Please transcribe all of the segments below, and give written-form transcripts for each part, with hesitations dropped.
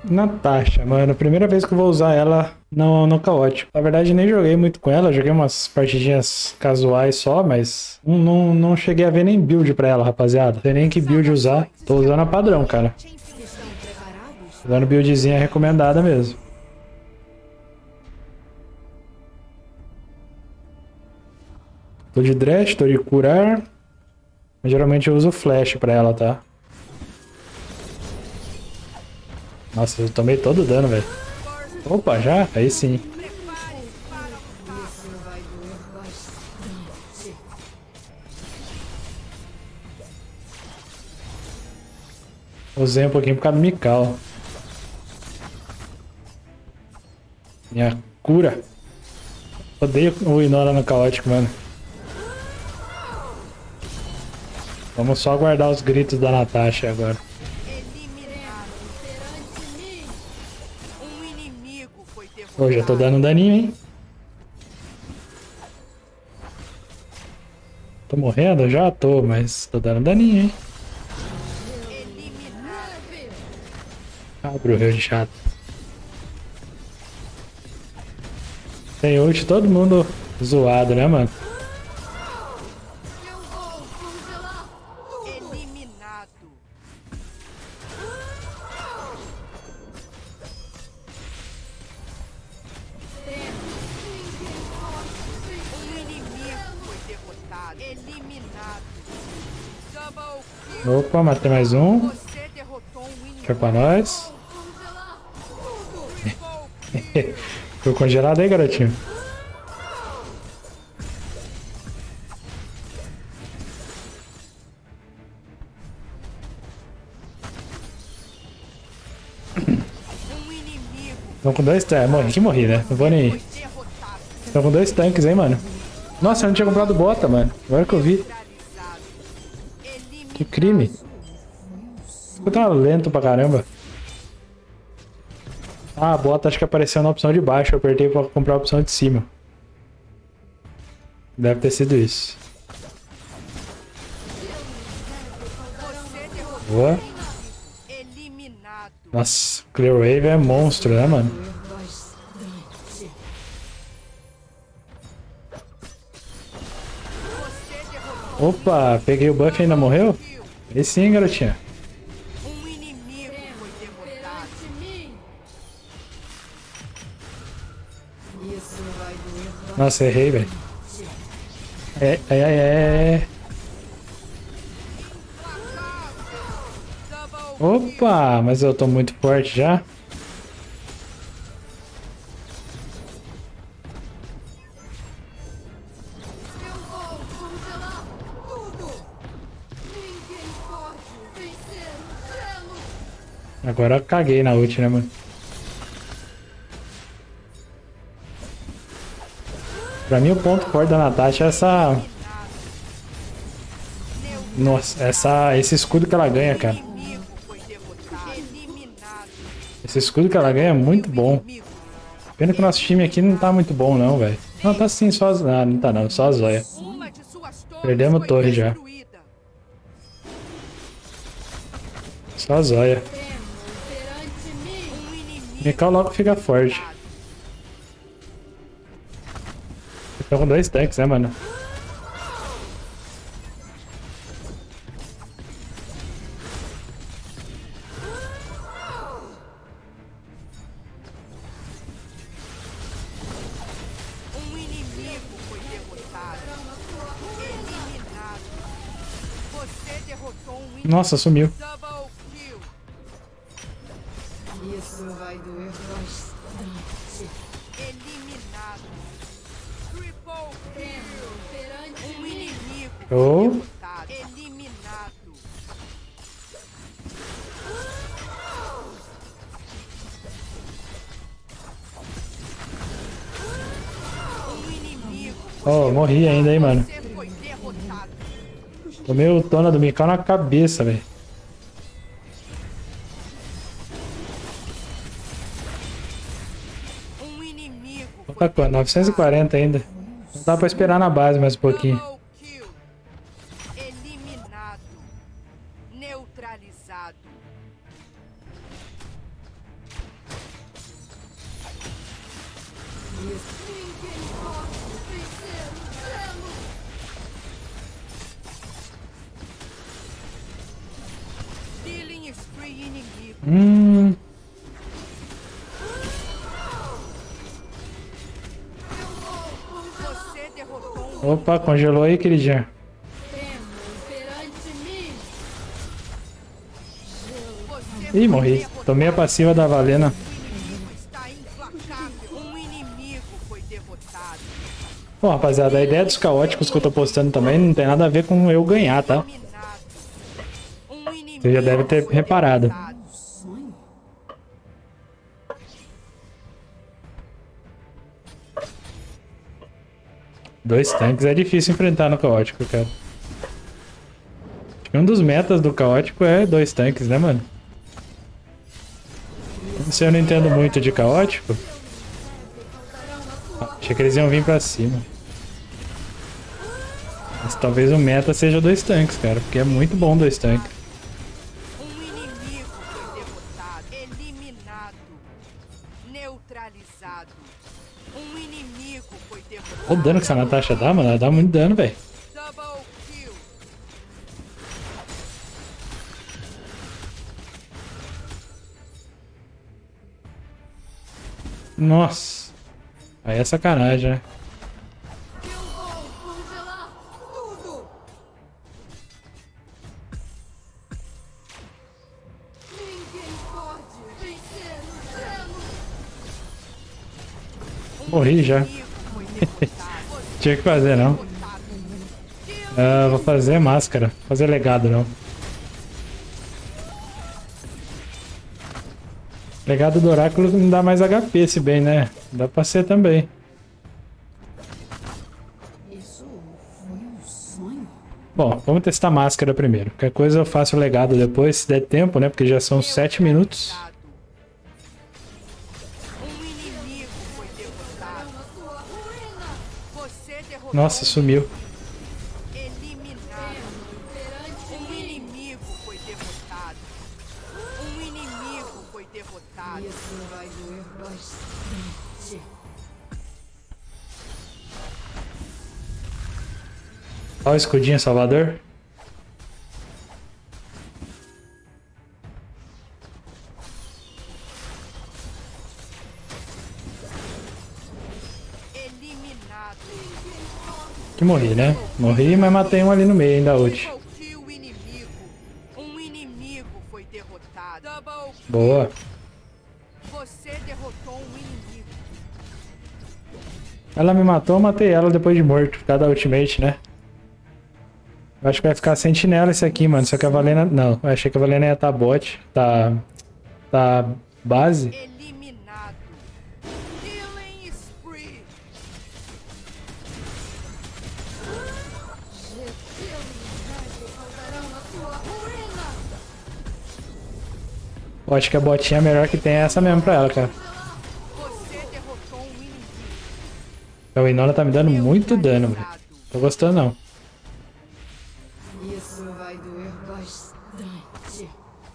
Natasha, mano. Primeira vez que eu vou usar ela no caótico. Na verdade, nem joguei muito com ela. Joguei umas partidinhas casuais só, mas não cheguei a ver nem build pra ela, rapaziada. Não sei nem que build usar. Tô usando a padrão, cara. Usando buildzinha recomendada mesmo. Tô de Thresh, tô de curar. Mas geralmente eu uso flash pra ela, tá? Nossa, eu tomei todo o dano, velho. Opa, já? Aí sim. Usei um pouquinho por causa do Mikau. Minha cura. Odeio o Inora no caótico, mano. Vamos só aguardar os gritos da Natasha agora. Pô, já tô dando um daninho, hein? Tô morrendo? Já tô, mas tô dando daninho, hein? Ah, Bruhel de chato. Tem ult, todo mundo zoado, né, mano? Opa, matei mais um. Deixa pra nós. Ficou congelado aí, garotinho? Estão com dois tanques. Morri que morri, né? Não vou nem ir. Estão com dois tanques, hein, mano? Nossa, eu não tinha comprado bota, mano. Agora que eu vi. Que crime. Eu tava lento pra caramba. Ah, a bota acho que apareceu na opção de baixo. Eu apertei pra comprar a opção de cima. Deve ter sido isso. Boa. Nossa, Clear Wave é monstro, né, mano? Opa, peguei o buff e ainda morreu? E sim, garotinha. Nossa, errei, velho. É. Opa, mas eu tô muito forte já. Agora eu caguei na ult, né, mano? Pra mim o ponto forte da Natasha é essa... Nossa, esse escudo que ela ganha, cara. Esse escudo que ela ganha é muito bom. Pena que o nosso time aqui não tá muito bom não, velho. Não, tá sim, só... Ah, não tá não, só a Zóia. Perdemos torre já. Só a Zóia. Mikau logo fica forte. Estão com dois tanques, né, mano? Nossa, sumiu. Isso vai doer bastante. Eliminado. Triple kill. Perante um inimigo. Oh. Eliminado. Oh, morri ainda, hein, mano. Tomei o Tona do Mikau na cabeça, velho. Tá com 940 ainda. Não dá pra esperar na base mais um pouquinho. Eliminado. Neutralizado. Killing spree inimigo. Você derrotou um Opa, congelou aí, queridinha. Você Ih, morri. Tomei a passiva da Valena. inimigo está implacável. Um inimigo foi derrotado. Bom, rapaziada, a ideia dos caóticos que eu tô postando também não tem nada a ver com eu ganhar, tá? Eliminado. Um inimigo Você já deve ter foi reparado. derrotado. Dois tanques é difícil enfrentar no caótico, cara. Acho que um dos metas do caótico é dois tanques, né, mano? Se eu não entendo muito de caótico. Achei que eles iam vir pra cima. Mas talvez o meta seja dois tanques, cara. Porque é muito bom dois tanques. Um inimigo foi derrotado. Eliminado. Neutralizado. Um inimigo foi derrotado. O dano que essa Natasha dá, mano, ela dá muito dano, velho. Double kill. Nossa. Aí é sacanagem, né? Eu vou congelar tudo. Ninguém pode vencer o gelo. Morri já. Inimigo foi derrotado. Tinha que fazer, não. Derrotado. Ah, vou fazer máscara. Fazer legado, não. Legado do oráculo não dá mais HP, se bem, né? Dá pra ser também. Isso foi um sonho? Bom, vamos testar máscara primeiro. Qualquer coisa eu faço o legado depois, se der tempo, né? Porque já são 7 minutos. Um inimigo foi derrotado. Você derrotou. Nossa, sumiu. Eliminado. Um inimigo foi derrotado. Um inimigo foi derrotado. Isso vai doer bastante. Olha o escudinho, Salvador. Eliminado. Que morri, né? Morri, mas matei um ali no meio ainda, ult. Double kill inimigo. Um inimigo foi derrotado. Double kill. Boa. Você derrotou um inimigo. Ela me matou, eu matei ela depois de morto. Por causa da ultimate, né? Eu acho que vai ficar sentinela esse aqui, mano. Só que a Valena... Não, eu achei que a Valena ia estar bot. Tá base. Eliminado. Killing spree. Eu acho que a botinha melhor que tem é essa mesmo pra ela, cara. Você derrotou um inimigo. A Winona tá me dando muito dano, velho. Tô gostando, não. Isso vai doer bastante.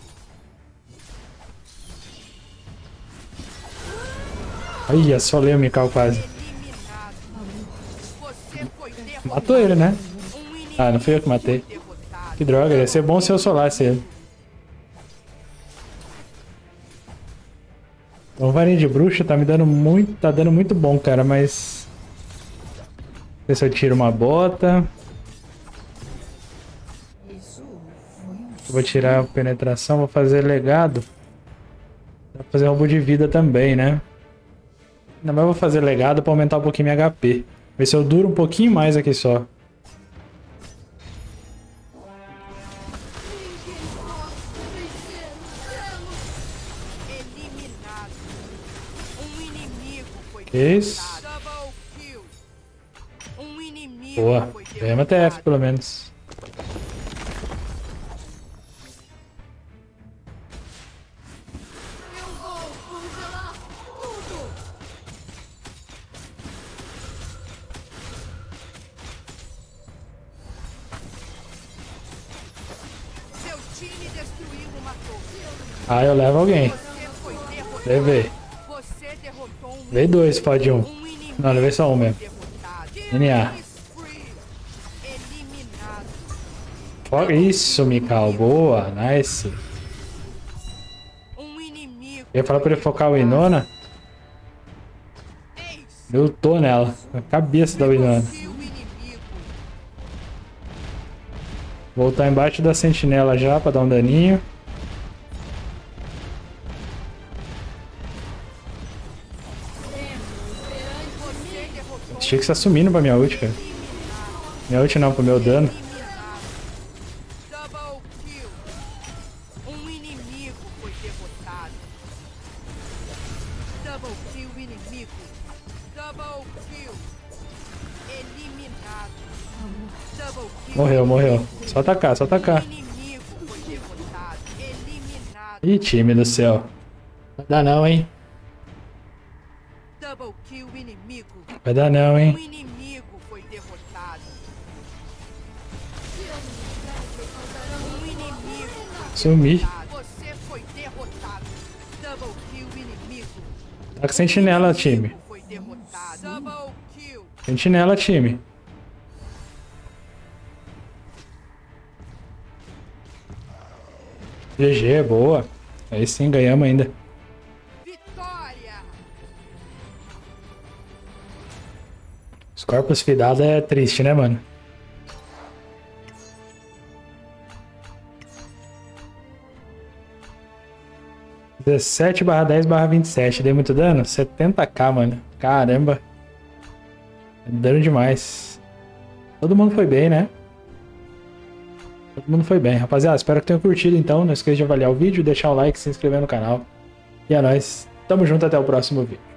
Ai, assolei o Mikau quase. Eliminado. Você foi derrotado. Matou ele, né? Um inimigo Ah, não fui eu que matei. foi derrotado. Que droga, ia ser bom se eu solasse ele. O varinha de bruxa tá me dando muito... Tá dando muito bom, cara, mas... Não sei se eu tiro uma bota. Isso foi um Eu vou tirar a penetração, vou fazer legado. Dá pra fazer roubo de vida também, né? Não, mas eu vou fazer legado pra aumentar um pouquinho minha HP. Ver se eu duro um pouquinho mais aqui só. Eliminado. Um inimigo foi Que isso? derrotado. Double kill. Um inimigo Boa. foi Ganhamos TF, derrotado. pelo menos. Eu vou congelar tudo. Seu time destruiu uma torre. Ah, eu levo alguém. Você foi derrotado. Levei. Você derrotou um Veio dois, pode um. inimigo Não, levei só um mesmo. derrotado. NA. Spree. Eliminado. Isso, Mikau. Boa. Nice. Um inimigo. Eu ia falar pra ele focar o Winona. Ace. Eu tô nela. A cabeça da Winona. Derrotou o inimigo. Voltar embaixo da sentinela já pra dar um daninho. Você derrotou. Tinha que estar sumindo pra minha ult, cara. Minha ult não, pro meu dano. Double kill. Um inimigo foi derrotado. Double kill inimigo. Double kill. Eliminado. Double kill. Morreu, morreu. Só atacar, só atacar. Inimigo foi derrotado. Eliminado. Ih, time do céu. Vai dar não, hein? Double kill inimigo. Vai dar não, Um hein? inimigo foi derrotado. Um inimigo foi Sumi. derrotado. Você foi derrotado. Double kill inimigo. Tá com sentinela, time. Foi derrotado. Double kill. Sentinela, time. GG, boa. Aí sim, ganhamos ainda. Vitória. Os corpos fidados é triste, né, mano? (17/10/27). Dei muito dano? 70k, mano. Caramba. Dano demais. Todo mundo foi bem, né? Todo mundo foi bem. Rapaziada, espero que tenham curtido então. Não esqueça de avaliar o vídeo, deixar o like, se inscrever no canal. E é nóis. Tamo junto, até o próximo vídeo.